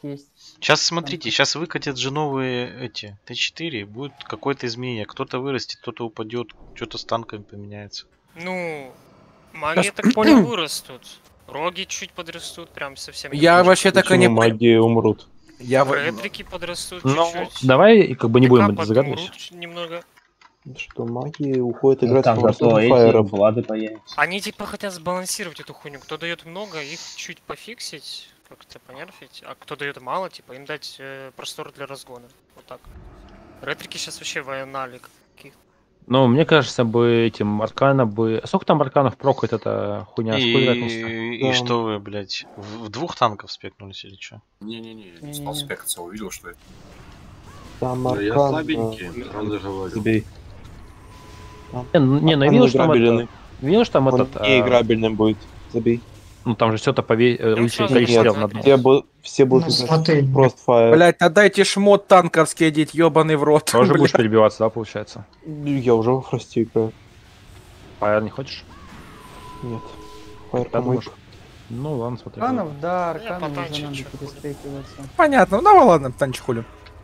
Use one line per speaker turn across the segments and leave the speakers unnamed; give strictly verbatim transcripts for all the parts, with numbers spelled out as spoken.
есть.
Сейчас смотрите, сейчас выкатят же новые эти Т четыре, будет какое-то изменение. Кто-то вырастет, кто-то упадет, что-то с танками поменяется.
Ну, маги, я так понял, вырастут. Роги чуть подрастут, прям совсем.
Я вообще так и не...
Маги умрут.
Я...
Ретрики подрастут
Ну,
чуть-чуть.
давай как бы не будем
Пикап
загадывать.
отмрут немного.
Что маги уходят
Ну,
играть
там
в
зато эти
фаеров.
влады появятся.
Они типа хотят сбалансировать эту хуйню. Кто дает много, их чуть пофиксить, как-то понерфить. А кто дает мало, типа им дать э, простор для разгона. Вот так. Ретрики сейчас вообще военали.
Ну, мне кажется, бы этим аркана бы... А сколько там арканов прокает эта хуйня?
И,
И,
и что вы, блядь, в, в двух танков спекнулись или что?
Не-не-не, я не стал спекаться, увидел, что это.
Там
Да, я
аркан,
слабенький,
да.
правда говорю.
Забей.
Не, ну, не, ну я видел, что там это... Видел, что там
Он
этот...
не
а,
играбельным будет. Забей.
Ну там же все-то пове... увеличили
сразу
количество
нет,
стрел на одну.
Все, бу- все будут
Ну,
играть
смотри.
просто фаер.
Блять, отдайте шмот танковский одеть, ебаный в рот.
Тоже
блядь.
будешь перебиваться, да, получается?
Я уже во фросте играю.
Фаер не хочешь?
Нет. Фаер
Когда
помочь.
думаешь? Ну ладно, смотри.
Арканов, да,
Я
арканов уже
потанчик,
надо
чё хули.
переспекиваться.
Понятно, ну ладно, танчи хули.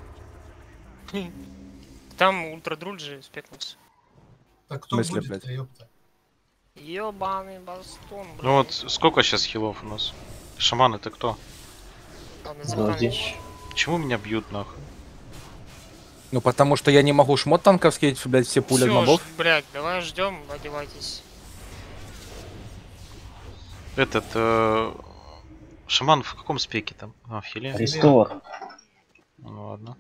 Там ультрадруль же спекнулся.
Так кто
мысли,
будет,
блядь.
ёпта?
Ёбаный бастон, блядь.
Ну вот, сколько сейчас хилов у нас? Шаман это кто?
Ладно,
Подожди.
запомнишь.
Почему меня бьют нахуй?
Ну потому что я не могу шмот танковский, блять, все пули от
Всё,
мобов.
ж, блядь, давай ждем, одевайтесь.
Этот э, шаман в каком спеке там? А, в хиле?
Рестор.
Ну ладно.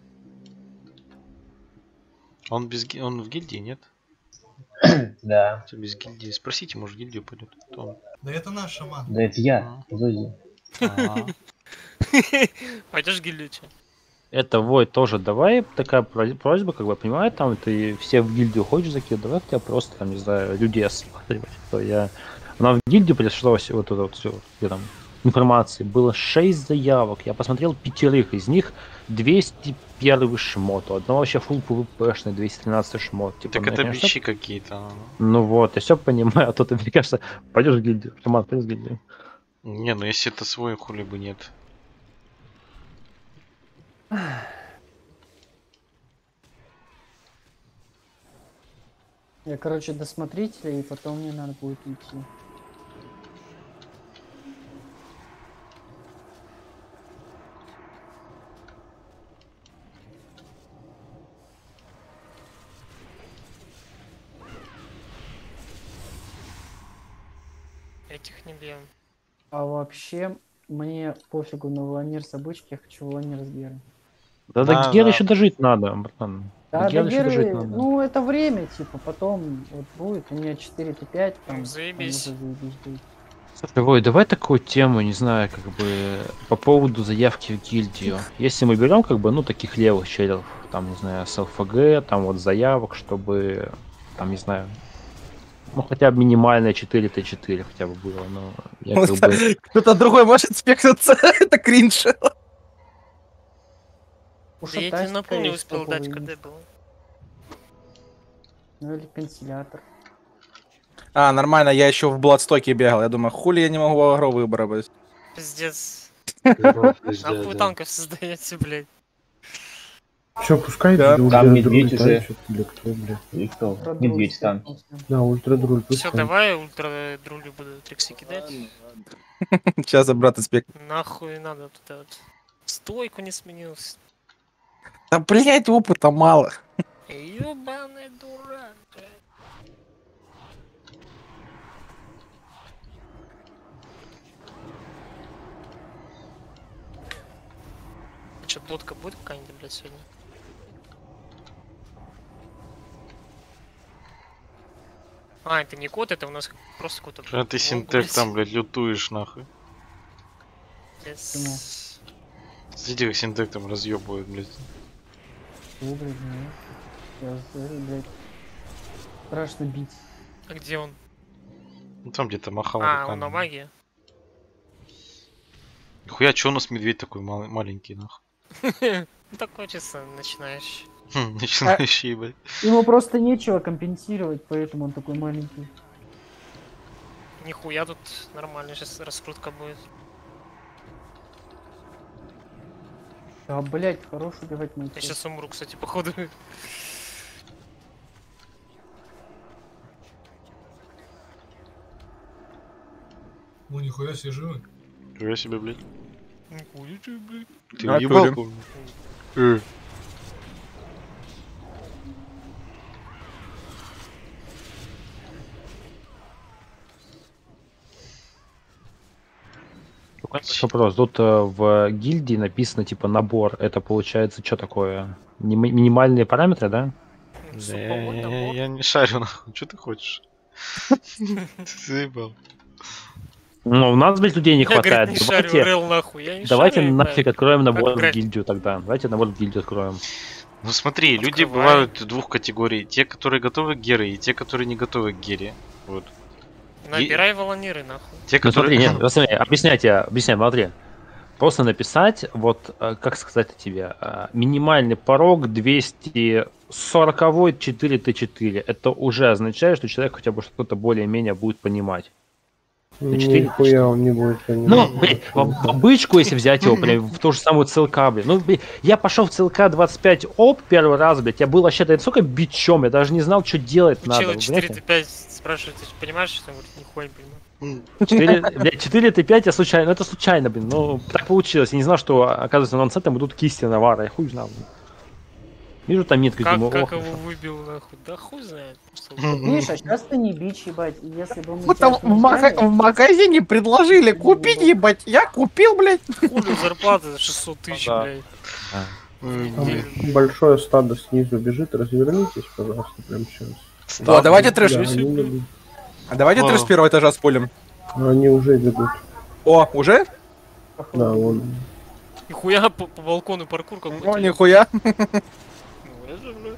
Он без ги- он в гильдии, нет?
Да.
Если без гильдии. Спросите, может в гильдию пойдет. Кто он?
Да это наш шаман.
Да это я, Зози.
А,
Пойдешь в гильдию, чё?
Это, Вой, тоже давай такая про- просьба, как бы, понимаю, там ты все в гильдию хочешь закинуть, давай хотя просто, там, не знаю, людей осматривать. То я... Нам в гильдию пришло всё вот это вот все, где там информации. Было шесть заявок, я посмотрел пятерых, из них двести первый шмот, у одного вообще фулл пвпшный, двести тринадцать шмот. Типа,
Так
ну, я,
это
конечно,
бичи какие-то.
ну вот, я все понимаю, а то ты, мне кажется, пойдешь в гильдию, Роман, пойдешь в гильдию.
Не, ну если это свой, хули бы нет.
Я, короче, до смотрителя, и потом мне надо будет идти.
Этих не бьем.
А вообще, мне пофигу на волонер с обычки, я хочу волонер с Герой.
Да,
Да,
до Гера
да.
еще дожить надо, братан.
Да,
До Гера
до
еще дожить
Геры,
надо.
ну это время, типа, потом вот будет, у меня четыре Т пять, там,
Ну, заебись.
там уже заебись будет.
Слушай, Вой, давай такую тему, не знаю, как бы по поводу заявки в гильдию. Если мы берем, как бы, ну, таких левых челов, там, не знаю, с ЛФГ, там вот заявок, чтобы, там, не знаю, ну, хотя бы минимальное четыре Т четыре хотя бы было, но я как бы...
Кто-то другой может спекнуться, это кринж.
Да я тебе напомню, не успел дать, когда было.
Ну или консилятор.
А, нормально, я еще в Бладстоке бегал, я думаю, хули я не могу в агро выбрать.
Пиздец.
Пиздец,
Нахуй
да.
танков создаете, блядь.
Все, пускай
Да,
ультра-
там
ультра-
медведь
ультра-
уже.
что-то, или кто, бля.
И кто?
Ультрадруль
Медведь там.
спекнулся.
Да, ультрадруль,
Все,
пускай.
давай ультра друлю буду триксы кидать.
Сейчас за брата спек.
Нахуй надо туда вот. Стойку не сменился.
Да, блять, опыта мало.
Ёбаный дурак, блядь. Че, дотка будет какая-нибудь, блядь, сегодня? А, это не код, это у нас просто какой-то...
Что ты
блок,
синтек
блядь.
там, блядь, лютуешь нахуй.
Yes.
Смотрите, как синтек там разъебывает, блядь.
О, блядь, ну, я, э, блядь, страшно бить.
А где он?
Ну там где-то махал
А,
руками.
он на магии.
Нихуя, чё у нас медведь такой мал- маленький, нахуй?
Ну такой чисто начинающий.
Хм, начинающий, блядь.
Ему просто нечего компенсировать, поэтому он такой маленький.
Нихуя тут нормально, сейчас раскрутка будет.
Да, блять, хорош убивать мой
Я
тело.
сейчас умру, кстати, походу.
Ну нихуя себе живы.
Нифига себе, блядь.
Нихуя ты, блядь.
Ты
А,
уебал,
Коля.
помню. Э.
Вопрос. Тут э, в гильдии написано типа набор. Это получается что такое? Не- минимальные параметры, да?
Ну,
Да,
сука,
я,
вот
я-
набор.
я не шарю, нахуй. Что ты хочешь? Ты заебал.
Ну, у нас, блядь, людей не
Я, говорит,
хватает.
не шарю,
Давайте,
Рел, нахуй. Я не
давайте
шарю,
нафиг
блядь.
откроем набор
Как
в
играть?
гильдию тогда. Давайте набор в гильдию откроем.
Ну смотри, люди
Открывай.
бывают двух категорий. Те, которые готовы к гере, и те, которые не готовы к гере. Вот.
Набирай волониры, нахуй.
Те,
Ну смотри,
которые...
нет, посмотри, объясняйте, объясняй, смотри. Просто написать, вот, э, как сказать тебе, э, минимальный порог двести сорок четыре тэ четыре. Это уже означает, что человек хотя бы что-то более-менее будет понимать. четыре.
Нихуя он не будет понимать.
Ну, блядь, в, в обычку, если взять его, прям в ту же самую ЦЛК, блядь. Ну, блядь, я пошел в ЦЛК двадцать пять оп первый раз, блядь, я был вообще-то настолько бичом, я даже не знал, что делать надо.
Чего
вы
четыре
понимаете?
тэ пять спрашивает, ты понимаешь, что он говорит, нихуя не понимаю.
четыре, блядь, четыре тэ пять я случайно, ну это случайно, блин, ну так получилось. Я не знал, что, оказывается, на нонсетом идут кисти навара, я хуй знал. Блин. Вижу там метку,
Как,
думаю,
как
ох,
его выбил, нахуй? Да хуй знает. Просто
Миша, сейчас ты не бич, ебать. Если бы мы
Вот там
тебя
в, мага-
отпускали-
в магазине предложили купить, ебать. Я купил, блядь.
хули зарплата шестьсот тысяч,
Да.
блядь.
М,
Там
Неделю.
большое стадо снизу бежит, развернитесь, пожалуйста, прямо сейчас.
О, давайте трэш.
Да, они, бегут.
А давайте
О.
трэш с первого этажа спулим.
Они уже бегут.
О, уже?
Да, вон.
Нихуя по, по балкону паркур какой-то.
О, нихуя.
Ну, это, блядь,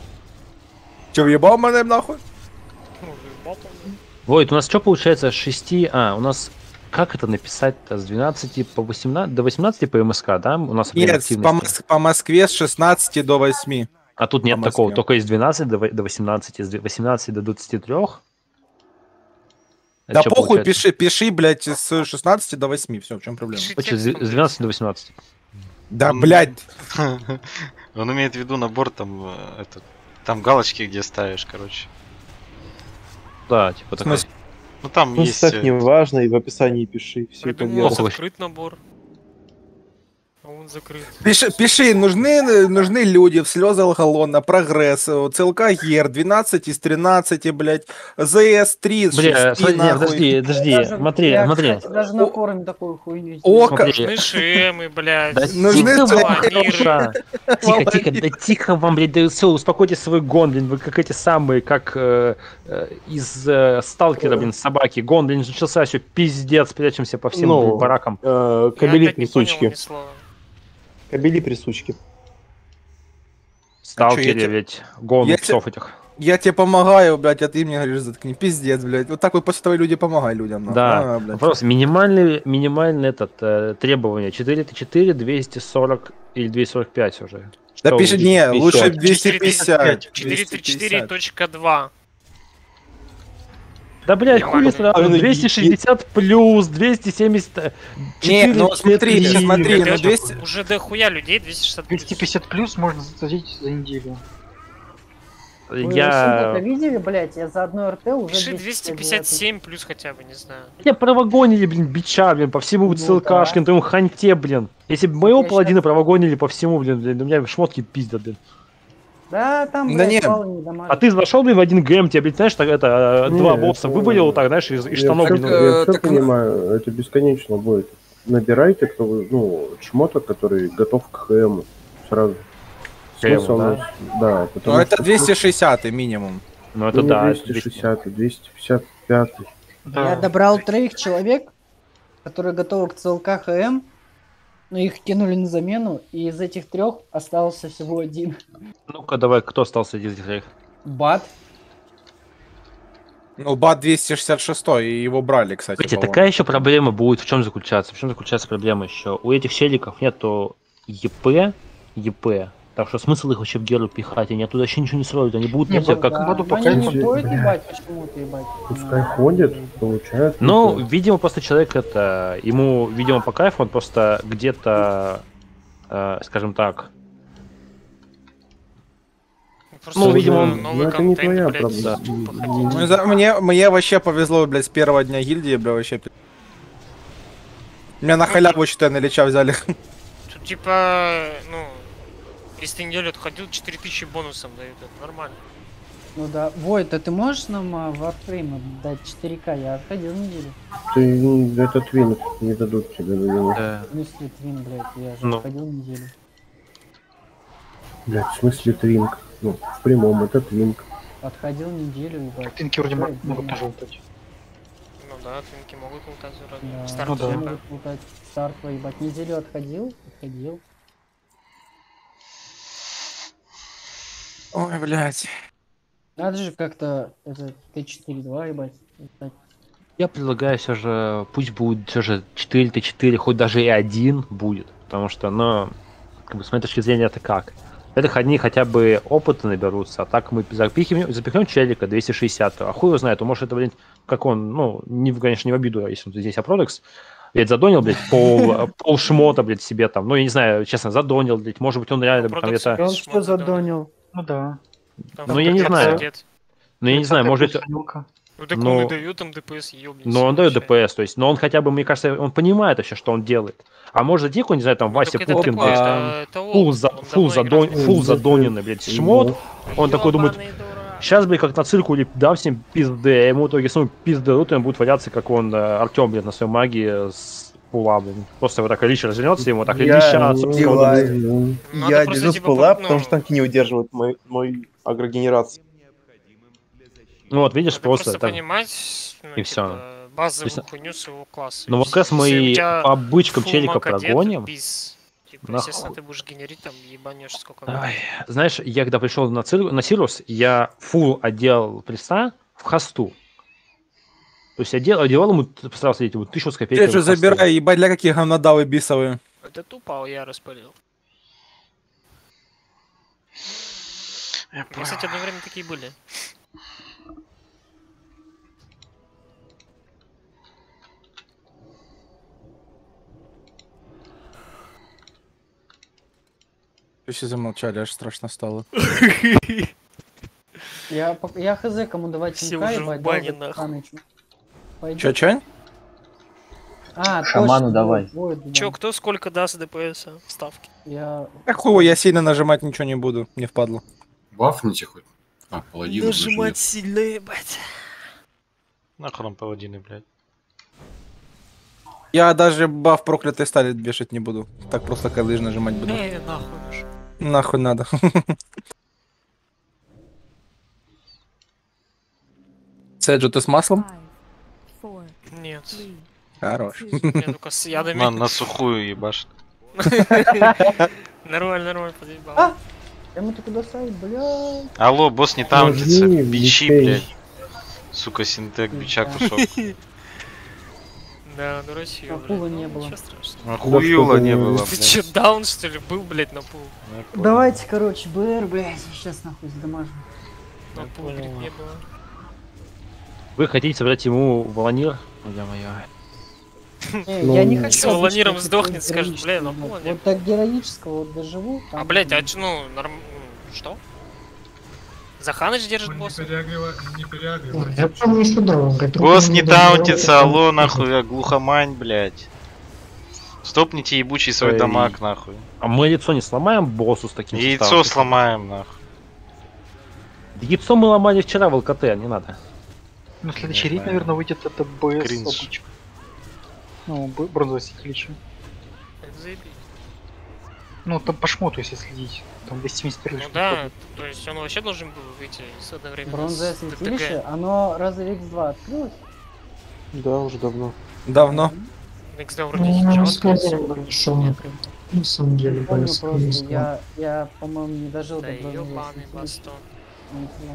Че, въебал мене нахуй?
ну, заебал там, блядь.
Войт, у нас что получается с шести, а, у нас, как это написать-то, с двенадцати по восемнадцать, до восемнадцати по МСК, да? У нас время
Нет, с- по,
активности.
Мос- по Москве с шестнадцати до восьми.
А тут нет
по
такого,
Москве.
только из двенадцати до во- до восемнадцати, с восемнадцати до двадцати трёх. Это
Да
чё
похуй,
получается?
пиши, пиши, блядь, с шестнадцати до восьми. Все, в чем проблема?
Пиши
Короче, с
текстом,
с двенадцати до восемнадцати.
Да,
Он-
блядь.
Он имеет в виду набор там, э, этот, там галочки, где ставишь, короче.
Да, типа
В
такой.
смысле?
Ну там
Ну,
есть...
ставь
э,
не важно, и в описании пиши. Все это
Придумал,
дело.
Похуй.
закрыт набор. А он закрыт.
Пиши, пиши, нужны, нужны люди в слезы Алгалона, прогресс, э, ЦЛК ЕР, двенадцать из тринадцати, блядь, ЗС три из
Бля,
шести,
смотри, не,
нахуй.
подожди, подожди,
Даже-
смотри,
я,
смотри.
кстати, даже на форуме такую хуйню
О,
сделал.
как-
Смотри.
Нужны шемы, блядь.
Да
Нужны
тихо,
целые
вам,
миры.
Леша. Тихо, тихо, да тихо вам, блядь, да все, успокойте свой гон, блин, вы как эти самые, как э, э, из э, Сталкера, блин, собаки. Гон, блин, начался, все, пиздец, прячемся по всем
Ну,
блин, баракам.
Э,
Я
кабели
опять не понял
присучки.
ни слова.
Кабели присучки.
Сталкере,
тебе-
ведь, гон
я
у псов этих.
Я тебе помогаю, блядь, а ты мне говоришь, заткни. Пиздец, блядь. Вот так вот после того люди помогай людям. нахуй.
Да,
А, блядь.
вопрос, минимальный, минимальный этот, э, требование, четыре тэ четыре, двести сорок или двести сорок пять уже.
Да
Что
пиши,
лучше?
не,
пятьдесят.
лучше двести пятьдесят.
четыреста тридцать четыре точка два.
Да, блядь, хули
Нормально.
сразу,
А, ну,
двести шестьдесят плюс, двести семьдесят
Не, ну смотри,
четыре,
смотри, ну
Это
двести...
Уже дохуя людей, двести шестьдесят плюс.
двести пятьдесят плюс можно засадить за неделю.
Вы вообще
Я...
это видели, блядь? Я за одно РТ уже
Пиши
двести
двести пятьдесят семь плюс хотя бы, не знаю.
Я провагонили, блин, бича, блин, по всему
Ну
ЦЛКшкин,
да.
твоему ханте, блин. Если бы моего
Я
паладина
щас-
провагонили по всему, блин, блин, у меня шмотки пиздят, блин.
Да, там,
Да
блядь,
не.
палы не дамажат.
А ты зашел, блин, в один ГМ, тебе, блин, знаешь, так это,
Не,
два босса
это-
вывалил, так, знаешь, из, из штанов,
я
блин.
всё,
э,
я всё
так-
понимаю, это бесконечно будет. Набирайте, кто вы, ну, шмоток, который готов к ХМу. Сразу.
ХМу,
Смысл,
да?
ну, да, потому
Ну это
что
двести шестьдесят минимум.
Ну это
не
да, это
двести
двести.
шестьдесят, двести пятьдесят пять.
Я добрал троих человек, которые готовы к ЦЛК ХМ, но их кинули на замену, и из этих трех остался всего один.
Ну-ка, давай, кто остался из этих троих?
Бат.
Ну, бат двести шестьдесят шесть, и его брали, кстати.
Смотрите,
по-моему.
такая еще проблема будет, в чем заключаться? В чем заключается проблема еще? У этих челиков нету ЕП, ЕП, так что смысл их вообще в геру пихать, они оттуда вообще ничего не строят, они будут,
Не,
знаете,
ну,
как...
да. Воду
но
пока
они
не
не будет
будет.
ебать почему-то, ебать.
Пускай ходит, получает.
Ну, видимо, просто человек это, ему, видимо, по кайфу, он просто где-то э, скажем так.
Просто
Ну,
уже
видимо,
новый
Ну, это не
контент,
твоя
блядь,
проблема.
походить.
Ну, за- Мне, мне вообще повезло, блядь, с первого дня гильдии, бля, вообще. пи- Меня на халяву, считай, на Лича взяли.
Тут типа, ну, если ты неделю отходил, четыре тысячи бонусом дают, это нормально.
Ну да. Войт, а ты можешь нам а, Warframe дать четыре ка? Я отходил неделю.
Ты м, этот вин не дадут тебе, наверное.
Да.
В смысле, твин, блядь, я же
Ну.
отходил неделю.
Блядь, в смысле твинк? Ну, в прямом, это твинк.
Отходил неделю, ебать.
Тинки вроде
Какая
мо- могут
херня?
пожелтать.
Ну да, твинки могут лутать вроде.
Да,
Старт
Ну да.
все
ЖП.
могут лутать. Старт, ебать. Неделю отходил, отходил.
Ой, блядь.
Надо же как-то это Т четыре два, ебать. лутать.
Я предлагаю все же, пусть будет все же четыре Т четыре, хоть даже и один будет. Потому что, ну, как бы, с моей точки зрения, это как? Это одни хотя бы опыта наберутся, а так мы запихнем, запихнем челика двести шестьдесят, а хуй его знает, может это, блядь, как он, ну, не, в- конечно, не в обиду, если он здесь Апродекс, блядь, задонил, блядь, пол, пол шмота, блядь, себе там, ну, я не знаю, честно, задонил, блядь, может быть, он реально там
Апродекс
где-то,
Да он
Шмот
что
задонил.
задонил?
Ну да.
Там
Ну, я не
тридцать
знаю.
лет.
ну, я не знаю, может,
Санёка.
Ну так
Но-
он и дает там ДПС, ёбнись.
но он дает ДПС, то есть, но он хотя бы, мне кажется, он понимает вообще, что он делает. А может, тихо, не знаю, там, Вася
это
Пупкин,
такое,
блядь,
это, это
фул,
опыт,
за,
он
фул,
давно
задон,
играет.
фул задоненный, блядь, шмот, он такой думает,
Ёбаный дурак.
сейчас, блядь, как на цирку, или дам всем пизды, а ему в итоге самому пизды дадут, и он будет валяться, как он, э, Артем, блядь, на своей магии с пула, блин. Просто вот так Лич развернется, ему так,
Я
леща,
деваю.
Надо
Я
просто,
держу с
типа,
пула,
ну-
потому что танки не удерживают мой, мой агрогенерацию.
Ну вот, видишь,
Надо
просто,
просто
так.
понимать, ну,
И
типа,
всё.
базовую
То есть-
хуйню своего класса.
Ну вот
Если-
как раз мы
если у
и
тебя
по обычкам
full
челика
маг одет,
прогоним.
без- Типа,
Нахуй.
естественно, ты будешь генерить там, ебанешь сколько
Ай,
надо.
знаешь, я когда пришел на, Цир- на Сирус, я фул одел приста в хосту. То есть одел, одевал ему, постарался одеть ему тысячу с
Ты
копейками.
что,
в хосту.
забирай, ебать, для каких говнодавы бисовые.
Это тупо, я распалил.
Я
У меня, кстати, одно время такие были.
Все замолчали, аж страшно стало.
Я, пок- я хз, кому давать
Все
тинка,
уже в
ебать,
бане,
дал бы
нахуй.
Санычу. Пойдет?
Чё, чё?
А,
Шаману
точно,
давай.
Войт, Войт, да.
Чё, кто сколько даст ДПС ставки?
Я...
Как хуй, я сильно нажимать ничего не буду, не впадло.
Бафните хоть. А, паладин.
Нажимать сильно, ебать.
Нахуй нам паладины, блядь.
Я даже баф проклятой стали вешать не буду. Так просто калыж нажимать буду.
Не, нахуй уж.
Нахуй надо. Седжу, ты с маслом?
Нет.
Хорош.
Я только с ядами.
На, на сухую ебашь.
Нормально, нормально, подъебал.
А! Я ему только досадить, блядь.
Алло, босс не таунтится,
Нажми,
бичи,
Михей.
блядь. Сука, синтек, бича кусок.
Да, дурачье,
А
блядь.
пула
Ну,
не было.
ничего страшного.
Охуела не было,
Ты
блядь.
чё, даун, что ли, был, блядь, на пул?
Я понял.
Давайте, короче, БР, блядь, сейчас нахуй сдамажим.
На пул, говорит, не было.
Вы хотите собрать ему волонир? Ой, моя.
Не,
Ну,
я не
с
хочу.
С волониром
обычно
сдохнет,
такого
скажет, бля, на
героического,
пула
блядь.
не
Вот так героического вот доживу.
А,
там,
блядь, а
блин.
чё, ну, норм... м, Что? Заханыч держит
Он не
босса?
переагрива- не переагривает.
Я помню, что да, он говорит,
Босс не
другому не
таунтится,
дал.
алло, нахуй, я глухомань, блядь. Стопните ебучий свой
Эй.
дамаг, нахуй.
А мы лицо не сломаем боссу с таким
Яйцо
составом?
сломаем, нахуй.
Яйцо мы ломали вчера в ЛКТ, не надо.
Ну, следующий рейд, наверное, выйдет это БС
Кринж.
обычно. Ну, б- бронзовое святилище.
Это заебись.
Ну, там по шмоту, если следить. Там двести семьдесят первый
Ну
шмот
да,
ходит.
то есть он вообще должен был выйти с одновременно
Бронзовое
с ДТГ.
святилище, оно разве икс два открылось?
Да, уже давно.
Давно.
икс два вроде
Ну,
сейчас.
сказали, что он на самом деле
Не помню
БС
просто,
икс два.
я, я по-моему, не дожил
Да
до бронзового
ёбаный
святилища.
бастон.
Не знаю.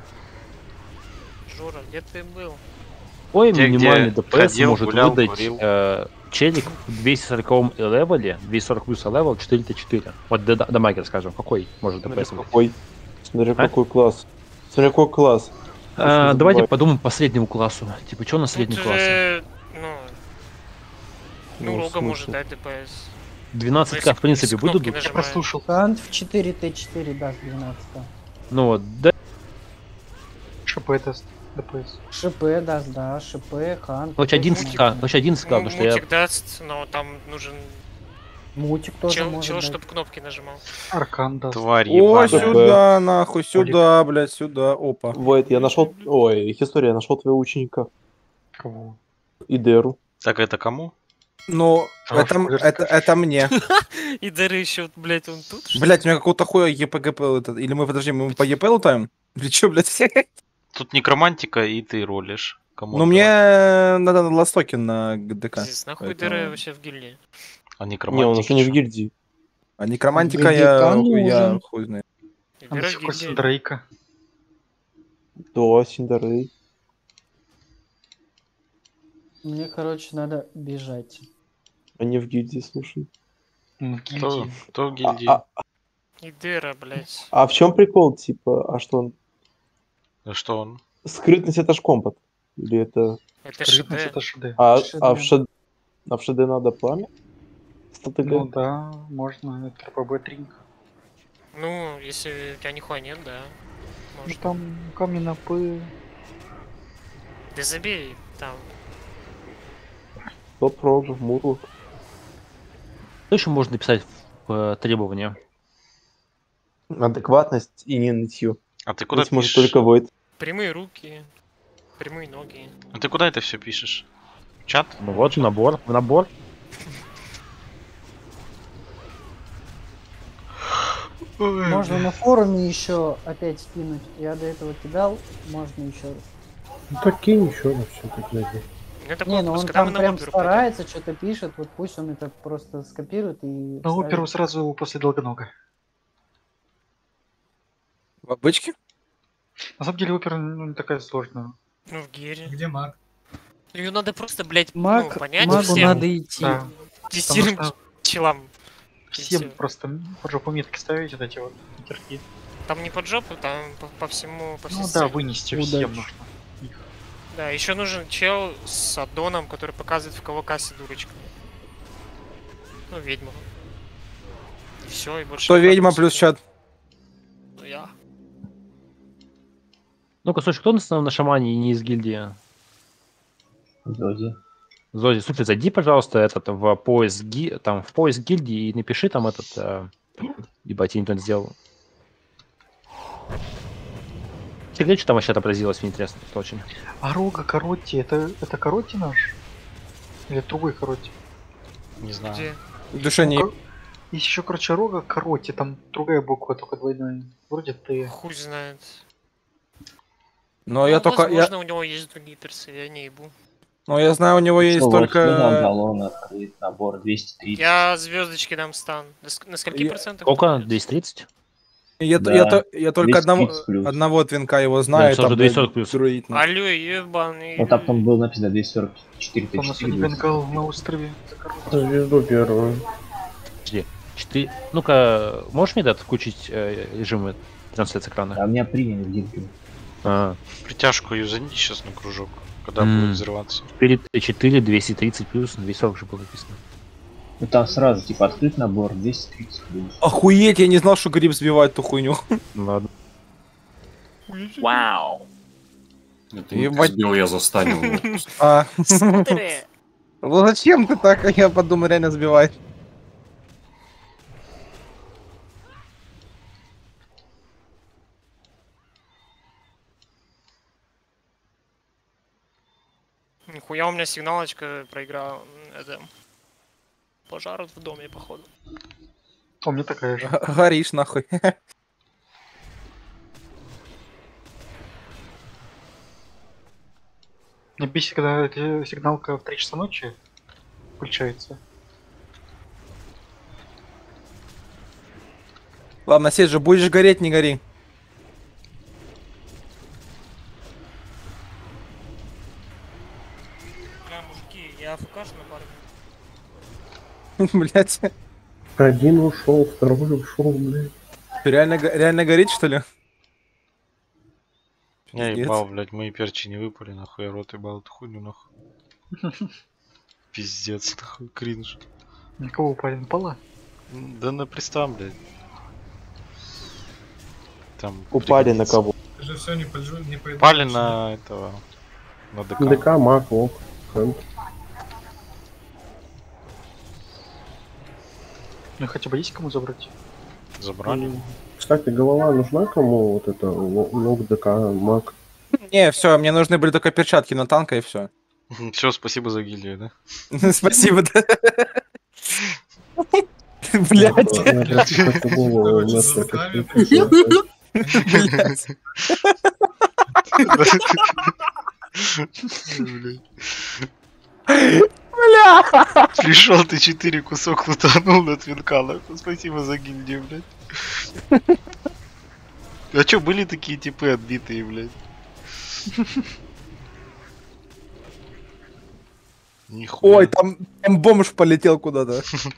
Жора, где ты был?
Ой,
Где-
минимальный
где
ДПС
ходил,
может
гулял,
выдать
курил.
э, челик в двести сороковом левеле, двести сорок плюс левел, четыре Т четыре. Вот д- дамагер, скажем, какой может
Смотри,
ДПС выдать?
какой. Смотри,
А?
какой класс. Смотри, какой класс.
А,
Если
давайте
забывать.
подумаем по среднему классу. Типа, что на
Тут
среднем классе?
же, ну, ну,
Ну, в
Рога может
смысле?
дать ДПС.
двенадцать ка в принципе будут?
Я прослушал.
Хант в четыре тэ четыре даст двенадцать ка.
Ну вот, да.
ШП даст, ДПС.
ШП даст, да, ШП, Хант.
Короче, одиннадцать ка, короче, одиннадцать ка,
М-
потому что я...
Мутик даст, но там нужен
Мутик тоже
чел,
может
чел
дать.
чтобы кнопки нажимал.
Аркан даст.
Тварь
О,
ебаная.
сюда, нахуй, сюда, блядь, сюда, опа.
Войт, я нашел... Ой, Хистория, я нашел твоего ученика.
Кого?
Идеру.
Так это кому?
Ну,
А,
это,
шпулер
это,
скажешь?
это мне.
И Дэры еще, блять, он тут? что ли?
Блять, у меня какого-то хуя ЕПГП этот. Или мы, подожди, мы по ЕП лутаем? Или чё, блядь?
Тут некромантика, и ты ролишь. Кому
Ну,
отдавать?
мне надо на Ластоке на ГДК.
Пиздец, нахуй
Поэтому-
Дэры вообще в гильдии?
А
Не, он
некромантики
еще не в
чё?
гильдии.
А некромантика
ГДК
я,
нужен.
я хуй знает.
И
Там
Дэры в
еще
гильдии.
Синдрейка.
Да, Синдерей.
Мне, короче, надо бежать.
Они в гильдии, слушай.
Ну, в
Кто,
гильдии.
кто в гильдии?
А,
И Дэра, блять.
а в чем прикол, типа, а что он?
Да что он?
Скрытность это ж компот? Или это...
Это
Скрытность
ШД.
это ШД.
А,
ШД.
а, в ШД... а в ШД надо пламя? СТТГ?
Ну да, можно, это РПБ три.
Ну, если у тебя нихуя нет, да.
Ну
Может.
там камни на П.
Да забей, там.
Топ-рог, мурлок.
Что еще можно написать в э, требования?
Адекватность и не нытье.
А ты куда
Здесь может
пишешь?
только Войт.
Прямые руки, прямые ноги.
А ты куда это все пишешь? В чат?
Ну вот, набор, в набор.
Можно на форуме еще опять скинуть. Я до этого кидал, можно еще раз.
Ну так кинь еще раз все-таки.
Ну, это
Не, ну
вопрос,
он
когда мы
там
на
прям
оперу пойдем?
старается, что-то пишет, вот пусть он это просто скопирует и...
На
вставит.
оперу сразу после долгонога.
В бычке?
На самом деле опера ну, не такая сложная.
Ну, в гире.
Где маг?
Ее надо просто, блять,
Маг,
ну, понять
магу
всем.
надо идти.
Да.
Тестируем
Потому что
челам. И
всем
всё.
просто по жопу метки ставить вот эти вот ветерки.
Там не под жопу, там по, по всему, по всей
Ну да,
сцене.
вынести
Удачи.
всем нужно. Их.
Да, еще нужен чел с аддоном, который показывает, в кого кассе дурочка. Ну, ведьма. И все, и больше.
Что
никак
ведьма
не
плюс
всё.
чат?
Ну, я.
Ну-ка, слушай, кто на основном на шамане и не из гильдии?
Зоди.
Зоди, слушай, зайди, пожалуйста, этот в поиск ги... там в поиск гильдии и напиши там этот, э... ебать, я не то сделал. Тебе что там вообще отобразилось, мне интересно, это очень.
А рога Коротти, это, это Коротти наш? Или другой Коротти?
Не знаю.
Где?
Душа не...
Ну, кор- Есть еще, короче, рога Коротти, там другая буква, только двойная. Вроде Т.
Хуй знает.
Но
Ну,
я только... Я...
возможно, у него есть другие персы, я не ебу.
Ну, я знаю, у него есть
Что, вот сюда
только...
галлон открыт, набор двести тридцать.
Я звездочки дам стан. На ск- на скольки
Я-
процентов?
Сколько?
это
двести тридцать?
Я,
Да.
я, то- я только
двести
одного,
тридцать плюс.
одного твинка его знаю.
всё же
там,
двести
блядь,
сорок плюс.
друид,
будет?
ну.
Алло, ебаный.
Ну там, там было написано двести сорок четыре
Там у нас
четыре.
сегодня бенгал на острове. Это Коротти.
Звезду первую.
Подожди. Четыре... Ну-ка, можешь мне дать включить э, режимы трансляции экрана?
А меня приняли в гильдию.
А,
Притяжку юзаните сейчас на кружок, когда
М.
будет взрываться.
четыре четыре, двести тридцать плюс, двести сорок же было написано.
Ну там сразу, типа, открыть набор двести тридцать плюс.
Охуеть, я не знал, что гриб сбивает ту хуйню.
Ну ладно.
Это не
Ебать.
ты сбил, я застанил его просто.
А.
Скутеры.
Ну зачем ты так? А я подумал, реально сбивает.
Нихуя у меня сигналочка проиграла. Это... Пожар в доме, походу.
А у меня такая же.
Г- Горишь нахуй.
Меня бесит, когда эта сигналка в три часа ночи включается.
Ладно, сеть же, будешь гореть, не гори.
Бля, мужики, я АФКш на паре.
Блять.
Один ушел, второй ушел, блядь.
Реально, го- реально горит, что ли?
Я
Пиздец.
ебал, блядь, мои перчи не выпали, нахуй я рот ебал эту хуйню, нахуй. Пиздец, нахуй, кринж.
Никого упали, напала?
Да на пристам, блядь. Там
Упали на
пригодится.
кого?
Ты же все не пойду, не пойду.
Упали на этого. На ДК.
ДК, маг, лок, хэнт.
Ну хотя бы есть кому забрать?
Забрали.
Кстати, голова нужна кому? Вот это ло- лок, ДК, маг.
Не, все, мне нужны были только перчатки на танка и все.
Все, спасибо за гильдию, да?
Спасибо, да. Блять.
Я хоть голову
Короче,
вместо
за руками
каких-то-
Блять. Бля.
Пришел ты четыре кусок лутанул на твинка, нахуй. Спасибо за гильдию, блядь. А чё, были такие типы отбитые, блядь? Нихуя.
Ой, там, там бомж полетел куда-то.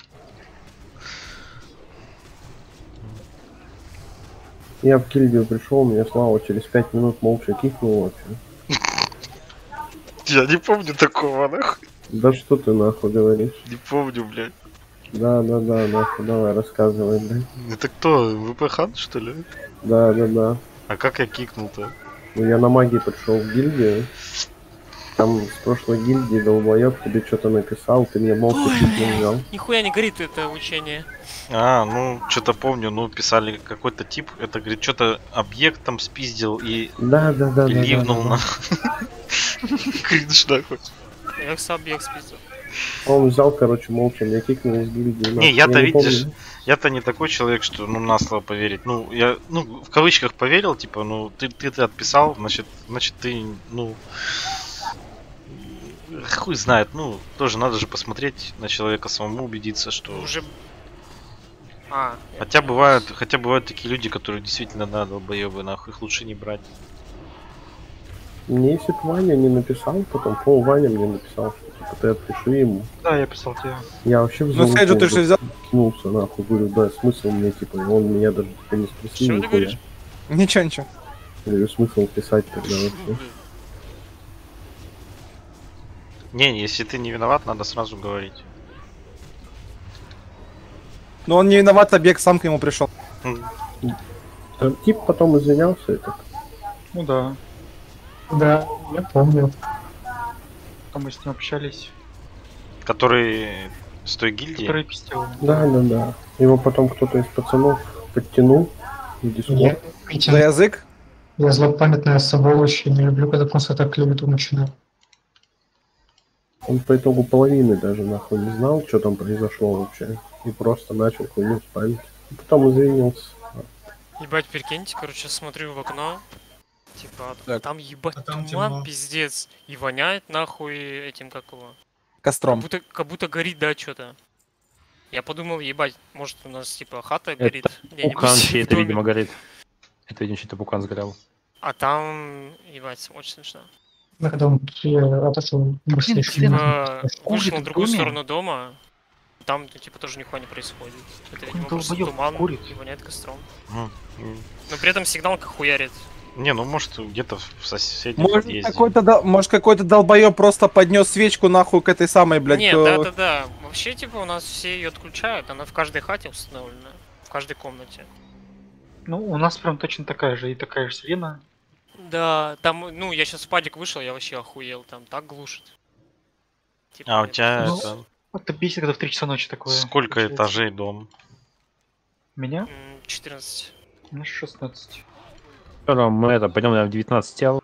Я в гильдию пришел, меня Слава через пять минут молча кикнул вообще.
Я не помню такого, нахуй.
Да что ты нахуй говоришь?
Не помню, блядь.
Да, да, да, нахуй, давай, рассказывай, блядь.
Это кто? ВП-хан, что ли?
Да, да, да.
А как я кикнул-то?
Ну я на магии пришел в гильдию. Там с прошлой гильдии долбоёб тебе что-то написал, ты меня молча кикнул, взял.
Нихуя не горит это учение.
А, ну, что-то помню, ну, писали какой-то тип, это, говорит, что-то объект там спиздил и,
Да, да, да,
и
да,
ливнул
да,
на... Кринж, нахуй.
Я с объект спиздил.
Он взял, короче, молча меня кикнул из гильдии.
Не,
нахуй.
я-то,
не
видишь,
помню.
я-то не такой человек, что, ну, на слово поверить. Ну, я, ну, в кавычках поверил, типа, ну, ты, ты, ты отписал, значит, значит, ты, ну... Хуй знает, ну, тоже надо же посмотреть на человека самому, убедиться, что...
Уже... А,
Хотя бывают, хотя бывают такие люди, которые действительно, да, долбоебы, нахуй, их лучше не брать.
Мне если бы Ваня не написал, потом Пол Ваня мне написал, что типа ты отпиши ему.
Да, я писал тебе.
Я вообще в
Ну, Сейджу ты же взял.
Кнулся нахуй, говорю, да, смысл мне, типа, и он меня даже типа, не спросил.
Что ты
нихуя.
говоришь?
Ничего, ничего.
Говорю, смысл писать тогда вообще.
Не, если ты не виноват, надо сразу говорить.
Но он не виноват, объект сам к нему пришел.
А тип потом извинялся, это.
Ну да.
Да, я помню.
Потом мы с ним общались.
Который с той гильдии?
Который пиздил.
Да, да, да. Его потом кто-то из пацанов подтянул в
Я,
Дискорд.
Витя,
За язык?
я злопамятная сволочь, и не люблю, когда просто так клевету начинаю.
Он по итогу половины даже нахуй не знал, что там произошло вообще. И просто начал хуйню спамить. И потом извинился.
Ебать, прикиньте, короче, смотрю в окно. Типа,
Так.
там ебать
А там
туман,
темно.
пиздец. И воняет нахуй этим, как его. Как
Костром.
будто, как будто горит, да, что-то. Я подумал, ебать, может у нас типа хата горит.
Это
где-нибудь
пукан
в
чей-то,
доме.
видимо, горит. Это, видимо, чей-то пукан сгорел.
А там, ебать, очень смешно.
Ну, когда он я отошел быстрее.
Типа, вышел на
в
другую
доме?
сторону дома. Там, ну, типа, тоже нихуя не происходит. Это, видимо, просто
долбоёб
туман
курит.
и воняет костром.
Мгм. М.
Но при этом сигнал как хуярит.
Не, ну может где-то в соседнем
Может
подъезде.
какой-то, дол- может какой-то долбоеб просто поднес свечку нахуй к этой самой, блядь.
Нет,
к-
да-да-да. Вообще, типа, у нас все ее отключают. Она в каждой хате установлена. В каждой комнате.
Ну, у нас прям точно такая же, и такая же сирена.
Да, там, ну, я сейчас в падик вышел, я вообще охуел. Там так глушит. Типа,
А у
я
тебя
просто-
это...
Это бесит, когда в три часа ночи такое.
Сколько
случается.
этажей дом?
Меня?
М, четырнадцать.
У нас шестнадцать.
Потом мы это, пойдем, наверное, в девятнадцать тел.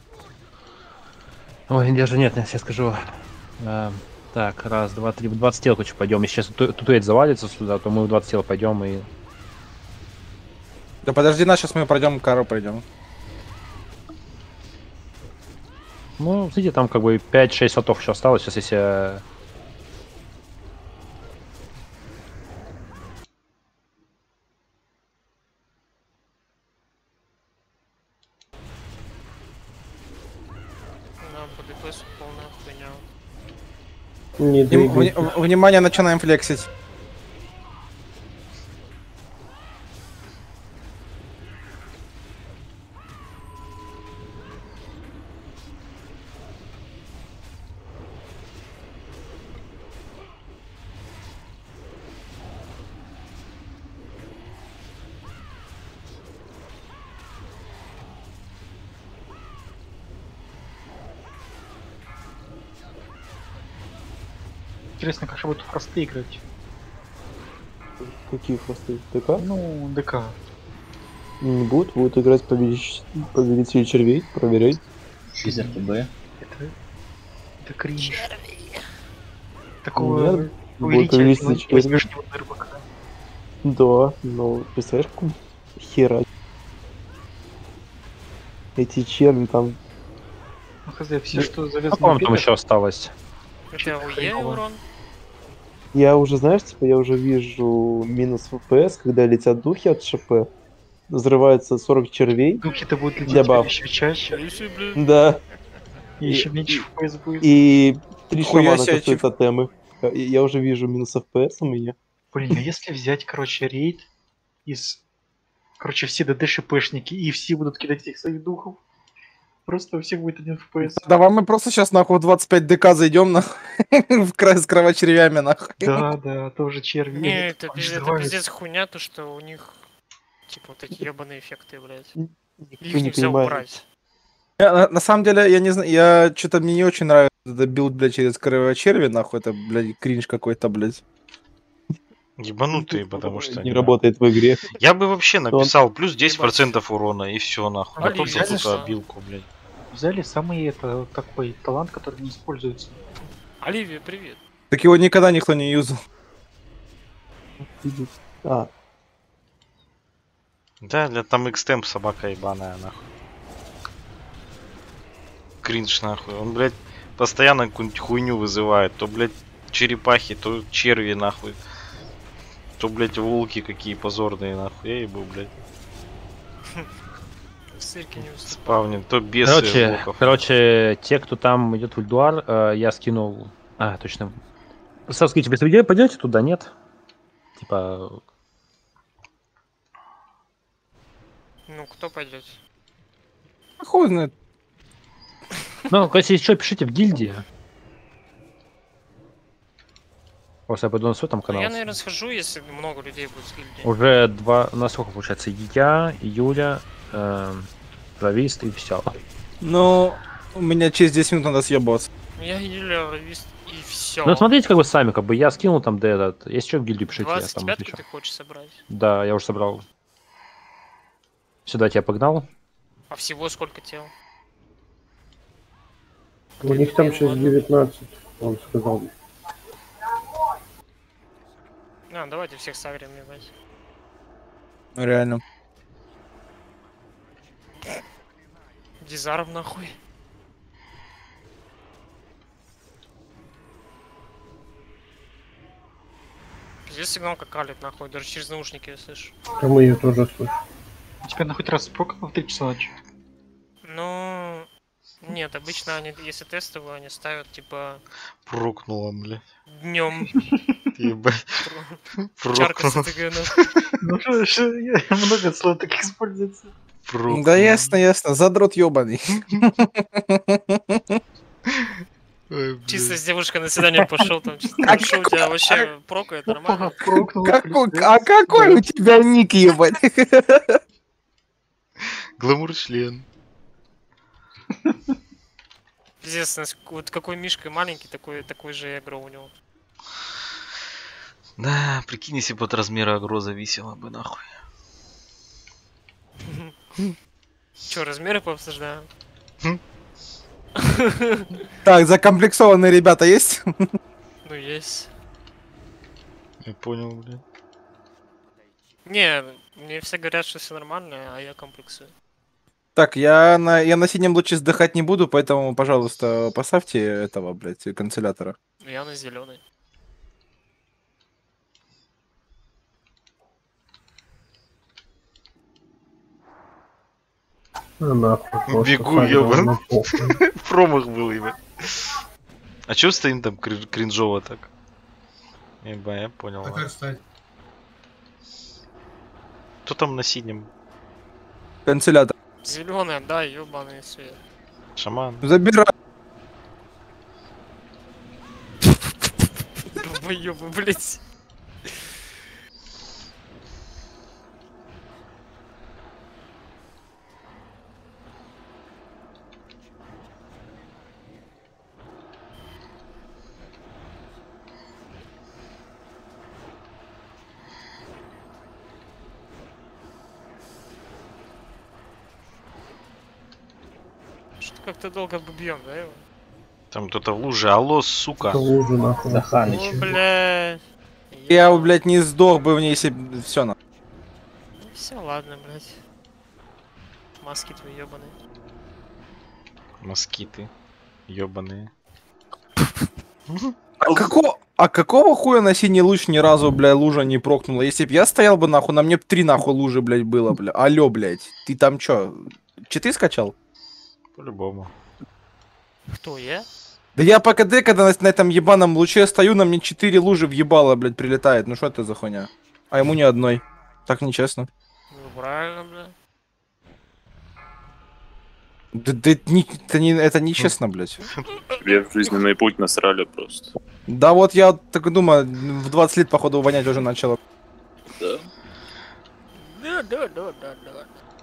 Ой, даже нет, я сейчас скажу. А, так, раз, два, три, в двадцать тел, короче, пойдем. Если сейчас тут тут завалится сюда, то мы в двадцать тел пойдем и...
Да подожди, нас сейчас мы пройдем, кару пройдем.
Ну, смотрите, там как бы пять-шесть слотов еще осталось. Сейчас если...
На по ДПС полная хуйня.
Не
Вним-
двигайся.
вни- Внимание, начинаем флексить.
Интересно, как же будут в простые играть?
Какие простые? ДК?
Ну, ДК.
Не будут, будут играть повелич... повелители червей, проверять.
Из РТБ.
Это... Это кринж. Такого
Нет, будет
увеличивать
повелители
не
червей.
возьмешь ни в одной РБК.
Да, но представляешь, как хера. Эти черви там.
Ну, хз, все, что
А
завязано
по-моему,
на
там
бедах,
еще осталось.
У тебя УЕ
хреново.
урон?
Я уже, знаешь, типа, я уже вижу минус эф пи эс, когда летят духи от ШП. Взрывается сорок червей.
Духи-то будут лететь
Для баф.
еще чаще,
Если, блин.
Да.
и еще
И-
меньше эф пи эс будет.
И три
Хуя
шамана
себе,
кастуют
чип.
тотемы. Я я уже вижу минус эф пи эс у меня.
Блин, а если взять, короче, рейд из... Короче, все ДД-шипешники, и все будут кидать этих своих духов. Просто у всех будет один эф пи эс.
Давай мы просто сейчас нахуй в двадцать пять ДК зайдем нахуй в край с кровочервями нахуй.
Да, да, тоже черви.
Не, это,
Они
пиздец, это
взрываются.
пиздец хуйня, то что у них типа вот эти ебаные эффекты, блядь.
Никто
Их
не
нельзя
понимает.
убрать.
Я, на, на самом деле, я не знаю, я что-то мне не очень нравится этот билд, блядь, через кровочерви, нахуй, это, блядь, кринж какой-то, блядь.
Ебанутые, потому что
Не
они,
работает в игре.
Я бы вообще написал плюс десять процентов урона и все нахуй.
А
А то
взяли,
какую-то
что?
обилку, блядь.
Взяли самый это такой талант, который не используется.
Оливия, привет.
Так его никогда никто не юзал.
А,
Да, для там экстемп собака ебаная, нахуй. Кринж, нахуй. Он, блядь, постоянно какую-нибудь хуйню вызывает. То, блядь, черепахи, то черви, нахуй. То, блядь, волки какие позорные, нахуй. Я ебу, блядь.
В цирке не выступал.
Спавнин, то бесы
Короче,
волков.
короче, те, кто там идет в Ульдуар, э, я скинул. А, точно. Сразу скажите, если вы пойдете туда, нет? Типа.
Ну, кто пойдет?
А хуй знает.
Ну, если что, пишите в гильдии. Просто я пойду на свой там
Ну,
канал.
я, наверное, схожу, если много людей будет с гильдии.
Уже два. На сколько получается? Я, Юля, эм, Равист и все.
Ну, у меня через десять минут надо съебываться.
Я Юля, Равист и все.
Ну, смотрите, как бы сами, как бы я скинул там да, этот. Если что, в гильдию пишите, я
двадцать
там
пятку
отвечу.
ты хочешь собрать?
Да, я уже собрал. Сюда тебя погнал.
А всего сколько тел?
У них там сейчас девятнадцать, он сказал.
А, давайте всех сагрим, ебать.
Ну, реально.
Дизарм нахуй. Здесь сигнал как калит нахуй, даже через наушники я слышу.
Там мы ее тоже слышим.
У тебя на хоть раз прокнул в три часа ночи?
Ну... Нет, обычно они, если тестовые, они ставят типа
Прокнуло, блядь.
днем.
Ебать.
Чарка
Прокнуло.
СТГ нахуй.
Ну что, что, много слов таких используется.
Прокнуло.
Да ясно, ясно, задрот ёбаный.
Ой,
Чисто
блядь.
с девушкой на свидание пошел там. чисто, Что у тебя вообще прокает нормально?
Прокнул.
Какой, а какой у тебя ник, ебать?
Гламур член.
Пиздец, нас- вот какой Мишка маленький, такой, такой же агро у него.
Да, прикинь, если бы от размера агро зависело бы, нахуй.
Че, размеры пообсуждаем?
Так, закомплексованные ребята есть?
Ну есть.
Я понял, блядь.
Не, мне все говорят, что все нормально, а я комплексую.
Так, я на, я на синем луче сдыхать не буду, поэтому, пожалуйста, поставьте этого, блядь, канцелятора.
Ну я на зеленый.
А нахуй. просто
Бегу,
сагрил
ёбан.
на похуй.
Промах был, ебать. А чё стоим там крин- кринжово так? Еба, я понял.
А
ладно.
как стать?
Кто там на синем?
Канцелятор.
Зеленый, да, ебаный свет.
Шаман.
Забирай.
Долбоёбы, блять. Что-то как-то долго бьем, да, его?
Там кто-то в луже, алло, сука.
В луже, нахуй.
Заханыч.
О, бля.
Я, блядь, не сдох бы в ней, если... Все, на.
Все, ладно, блядь. Маски твои ебаные.
Москиты. Ёбаные.
А какого, а какого хуя на синий луч ни разу, бля, лужа не прокнула? Если б я стоял бы, нахуй, на мне б три, нахуй, лужи, блядь, было, бля. Алло, блядь, ты там чё, читы скачал?
По-любому.
Кто, я?
Да я по КД, когда на, на этом ебаном луче стою, на мне четыре лужи въебало, блядь, прилетает. Ну что это за хуйня? А ему ни одной. Так нечестно.
Ну, правильно, бля.
Да, да не, это, не, это нечестно, блядь.
Тебе в жизненный путь насрали просто.
Да вот я так думаю, в двадцать лет, походу, вонять уже начало.
Да.
Да, да, да, да, да.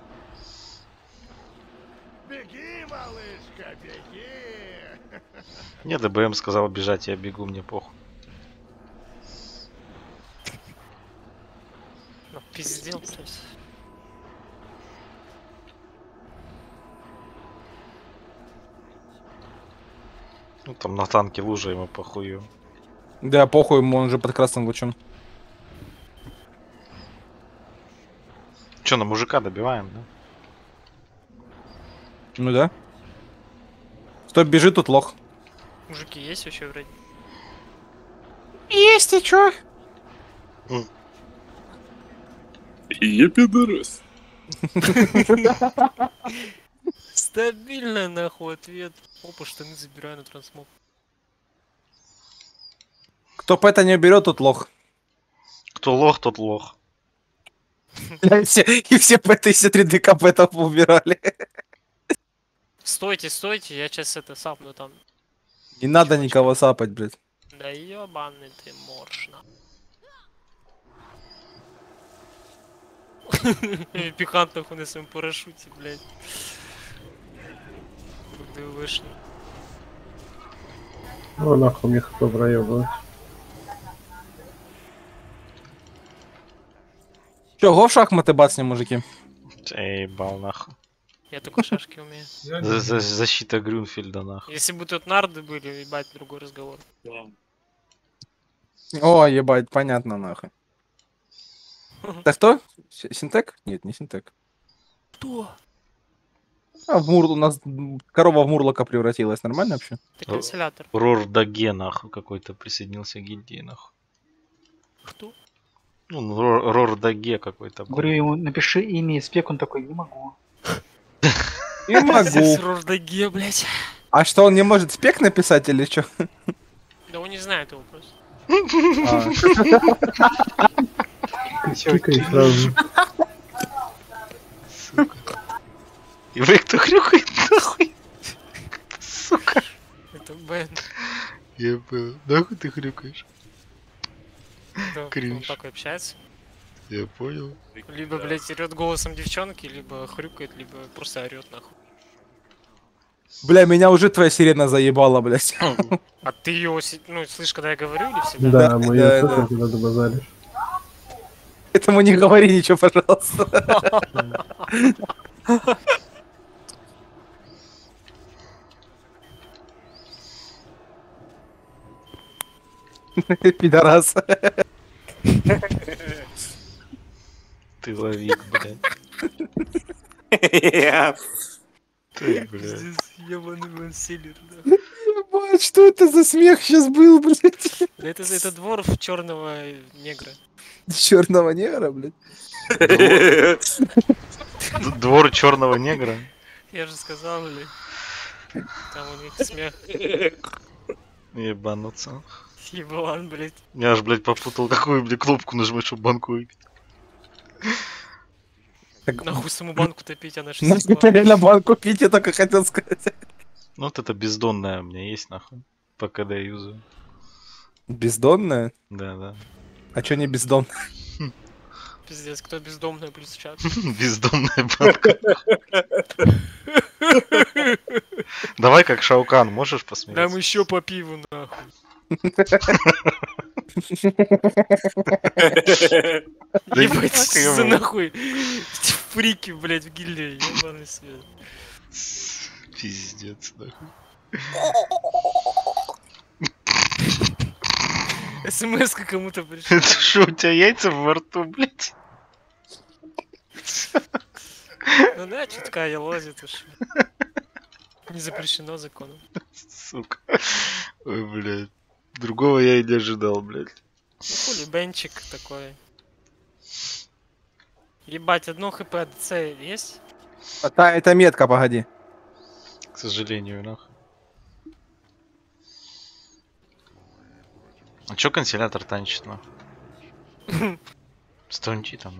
Беги, малышка, беги!
Мне ДБМ сказал бежать, я бегу, мне похуй.
Ну, пиздел, блядь.
Ну там на танке лужа ему похую.
Да, похуй ему, он же под красным лучом.
Че, на мужика добиваем, да?
Ну да. Кто бежит, тут лох.
Мужики есть вообще вроде?
Есть и чё?
Я пидорас.
Стабильно, нахуй, ответ. Опа, штаны забираю на трансмог.
Кто пэта не берет, тот лох.
Кто лох, тот лох.
И все, и все пэты, и все три дэ ка пэтов убирали.
Стойте, стойте, я сейчас это сапну там.
Не надо никого сапать, блядь.
Да ёбаный ты моршна. Пикант нахуй на своем парашюте, блядь. Ты вышли.
Ну нахуй мне кто проебывает.
Чё, го в шахматы бацнем, мужики?
Эй, бал нахуй.
Я только шашки умею.
За- за- Защита Грюнфельда нахуй.
Если бы тут нарды были, ебать, другой разговор.
О, ебать, понятно, нахуй. Это кто? С- Синтек? Нет, не Синтек.
Кто?
А в Мур... у нас корова в Мурлока превратилась. Нормально вообще?
Ты канцелятор.
Рордаге нахуй какой-то присоединился к гильдии нахуй.
Кто?
Ну, Рор- Рордаге какой-то. был.
Говорю ему, напиши имя и спек, он такой, не могу.
Не могу.
Рордаге, блядь.
А что, он не может спек написать или что?
Да он не знает его просто.
Тикай сразу.
И вы кто хрюкает нахуй? Сука.
Это Бен.
Я понял. Нахуй ты хрюкаешь?
Да, он
Кринж.
так и общается.
Я понял.
Либо, блядь, орёт голосом девчонки, либо хрюкает, либо просто орёт нахуй.
Бля, меня уже твоя сирена заебала, блядь.
А ты ее, ну, слышишь, когда я говорю или всегда?
Да, мы
да,
ее
да.
слышим, когда ты базаришь.
Поэтому не говори ничего, пожалуйста. Пидорас.
Ты ловик, блядь. Ты, блядь.
Пиздец, ебаный ванселлер, да.
Ебать, что это за смех сейчас был, блядь?
Да это, это двор черного негра.
Черного негра, блядь.
Двор черного негра.
Я же сказал, блядь. Там у них смех.
Ебануться.
Ебалан, блядь.
Я аж, блядь, попутал, какую, блядь, кнопку нажимать, чтобы банку выпить.
Нахуй саму банку топить, она же
Надо реально банку пить, я только хотел сказать.
Ну вот это бездонная у меня есть, нахуй. По КД юзаю.
Бездонная?
Да, да.
А чё не бездонная?
Пиздец, кто бездомный плюс чат.
Бездомная банка. Давай как Шаукан, можешь посмеяться?
Дам еще по пиву, нахуй. Ебать, за нахуй. Фрики, блядь, в гильдии, ебаный свет.
Пиздец, нахуй.
СМС-ка кому-то пришла.
Это что, у тебя яйца во рту, блядь?
Ну да, чутка елозит уж. Не запрещено законом.
Сука. Ой, блядь. Другого я и не ожидал, блядь.
Ну хули, бенчик такой. Ебать, одно хп от ДЦ есть?
Это, это метка, погоди.
К сожалению, нахуй. А чё консилятор танчит, нахуй? Стончи там.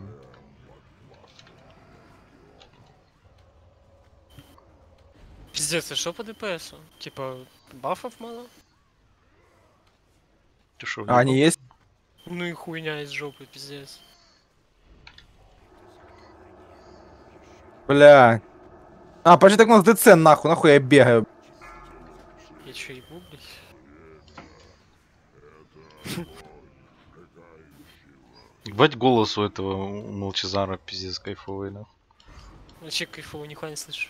Пиздец, а что по ДПСу? Типа, бафов мало?
Ты шо,
А они есть?
Ну и хуйня из жопы, пиздец.
Бля. А, почти так у нас ДЦ нахуй, нахуй я бегаю.
Я чё, ебу, блядь?
Ебать голос у этого у Молчазара пиздец кайфовый, нахуй.
Вообще кайфово, нихуя не слышу.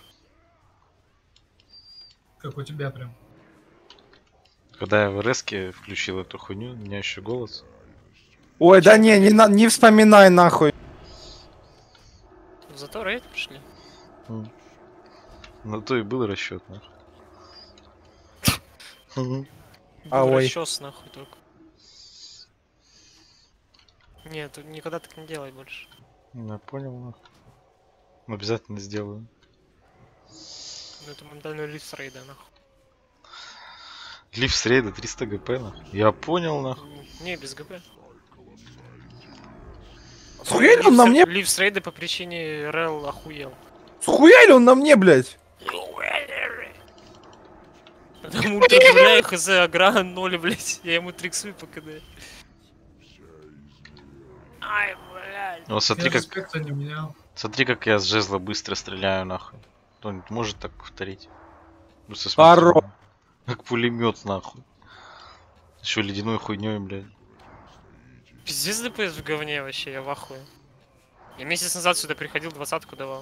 Как у тебя прям.
Когда я в РСке включил эту хуйню, у меня еще голос.
Ой, да не, не, на- не вспоминай нахуй.
Зато рейд пришли.
М. На то и был расчет, нахуй.
А,
Был
ой.
расчёс, нахуй только. Нет, тут никогда так не делай больше.
Я понял, нахуй. Обязательно сделаю.
Ну это моментальный лифт с рейда, нахуй.
Лифт с рейда триста ГП, нахуй. Я понял, нахуй.
Не, без ГП.
Схуяли он на мне?
Лифт с рейда по причине РЛ охуел.
Схуяли он на мне, блядь?
Там ультра гуляю, хз, агра ноль, блядь. Я ему триксую по КД. Ай, блядь.
Вот смотри,
Я
как...
респекта не менял.
Смотри, как я с жезла быстро стреляю, нахуй. Кто-нибудь может так повторить? Просто
Хоро.
смотри, как пулемет, нахуй. Еще ледяной хуйней, блядь.
Пиздец ДПС в говне вообще, я в ахуе. Я месяц назад сюда приходил, двадцатку давал.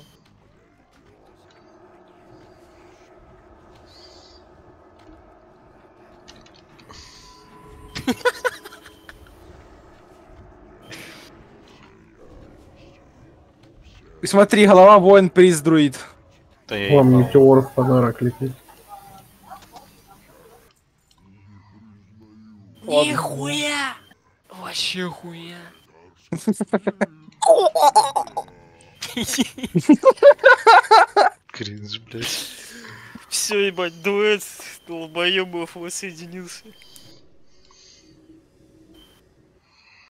И смотри, голова воин приз друид.
Да я
Вам
ебал.
метеор в подарок летит.
Нихуя! Вообще хуя.
Кринж, блядь.
Все, ебать, дуэт долбоебов воссоединился.